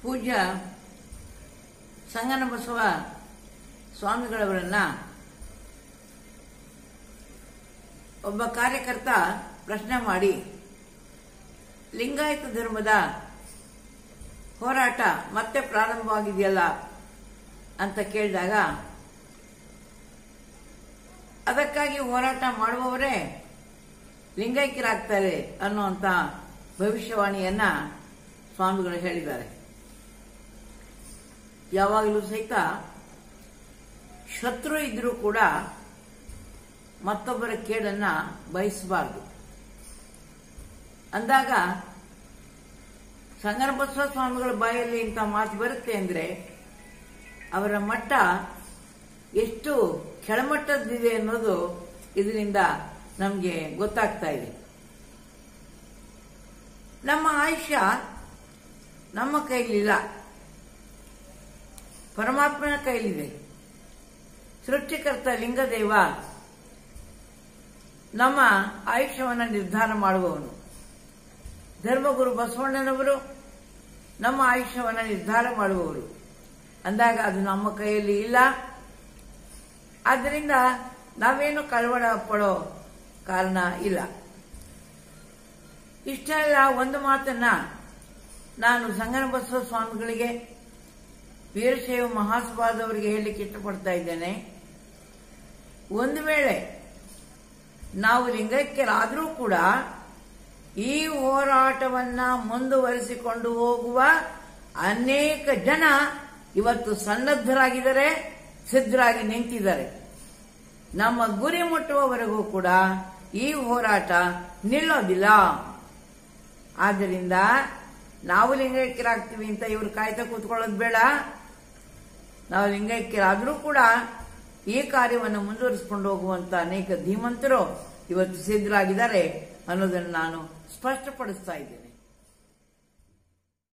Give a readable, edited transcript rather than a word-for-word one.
ಪೂಜ್ಯ ಸಂಗನಬಸವ ಸ್ವಾಮಿಗಳವರನ್ನ ಒಬ್ಬ ಕಾರ್ಯಕರ್ತ ಪ್ರಶ್ನೆ ಮಾಡಿ ಲಿಂಗಾಯತ ಧರ್ಮದ ಹೋರಾಟ ಮತ್ತೆ ಪ್ರಾರಂಭವಾಗಿದೆಯಲ್ಲ ಅಂತ ಕೇಳಿದಾಗ ಅದಕ್ಕಾಗಿ ಹೋರಾಟ ಮಾಡುವವರೇ ಲಿಂಗೈಕ್ಯರಾಗ್ತಾರೆ ಅನ್ನುವಂತ ಭವಿಷ್ಯವಾಣಿಯನ್ನ ಸ್ವಾಮಿಗಳು ಹೇಳಿದ್ದಾರೆ. ಯಾವಾಗಲೂ ಸಹಿತ ಶತ್ರು ಇದ್ರೂ ಕೂಡ ಮತ್ತೊಬ್ಬರ ಕೇಡನ್ನ ಬಯಸಬಾರದು ಅಂದಾಗ ಸಂಗನಬಸವ ಸ್ವಾಮಿಗಳ ಬಾಯಲ್ಲಿ ಇಂಥ ಮಾತು ಬರುತ್ತೆ ಅಂದ್ರೆ ಅವರ ಮಟ್ಟ ಎಷ್ಟು ಕೆಳಮಟ್ಟದ್ದಿದೆ ಅನ್ನೋದು ಇದರಿಂದ ನಮಗೆ ಗೊತ್ತಾಗ್ತಾ ಇದೆ. ನಮ್ಮ ಆಯುಷ್ಯ ನಮ್ಮ ಕೈಲಿಲ್ಲ, ಪರಮಾತ್ಮನ ಕೈಲಿದೆ. ಸೃಷ್ಟಿಕರ್ತ ಲಿಂಗದೇವ ನಮ್ಮ ಆಯುಷ್ಯವನ್ನು ನಿರ್ಧಾರ ಮಾಡುವವನು. ಧರ್ಮಗುರು ಬಸವಣ್ಣನವರು ನಮ್ಮ ಆಯುಷ್ಯವನ್ನು ನಿರ್ಧಾರ ಮಾಡುವವರು ಅಂದಾಗ ಅದು ನಮ್ಮ ಕೈಯಲ್ಲಿ ಇಲ್ಲ. ಆದ್ದರಿಂದ ನಾವೇನು ಕಳವಳ ಪಡೋ ಕಾರಣ ಇಲ್ಲ. ಇಷ್ಟೆಲ್ಲ ಒಂದು ಮಾತನ್ನ ನಾನು ಸಂಗನಬಸವ ಸ್ವಾಮಿಗಳಿಗೆ, ವೀರಶೈವ ಮಹಾಸಭಾದವರಿಗೆ ಹೇಳಲಿಕ್ಕೆ ಇಷ್ಟಪಡ್ತಾ ಇದ್ದೇನೆ. ಒಂದು ವೇಳೆ ನಾವು ಲಿಂಗೈಕ್ಯರಾದರೂ ಕೂಡ ಈ ಹೋರಾಟವನ್ನ ಮುಂದುವರಿಸಿಕೊಂಡು ಹೋಗುವ ಅನೇಕ ಜನ ಇವತ್ತು ಸನ್ನದ್ಧರಾಗಿದ್ದಾರೆ, ಸಿದ್ಧರಾಗಿ ನಿಂತಿದ್ದಾರೆ. ನಮ್ಮ ಗುರಿ ಮುಟ್ಟುವವರೆಗೂ ಕೂಡ ಈ ಹೋರಾಟ ನಿಲ್ಲೋದಿಲ್ಲ. ಆದ್ದರಿಂದ ನಾವು ಲಿಂಗೈಕ್ಯರಾಗ್ತೀವಿ ಅಂತ ಇವರು ಕಾಯ್ತಾ ಕೂತ್ಕೊಳ್ಳೋದು ಬೇಡ. ನಾವು ಲಿಂಗೈಕ್ಯರಾದರೂ ಕೂಡ ಈ ಕಾರ್ಯವನ್ನು ಮುಂದುವರಿಸಿಕೊಂಡು ಹೋಗುವಂತ ಅನೇಕ ಧೀಮಂತರು ಇವತ್ತು ಸಿದ್ಧರಾಗಿದ್ದಾರೆ ಅನ್ನೋದನ್ನು ನಾನು ಸ್ಪಷ್ಟಪಡಿಸ್ತಾ ಇದ್ದೇನೆ.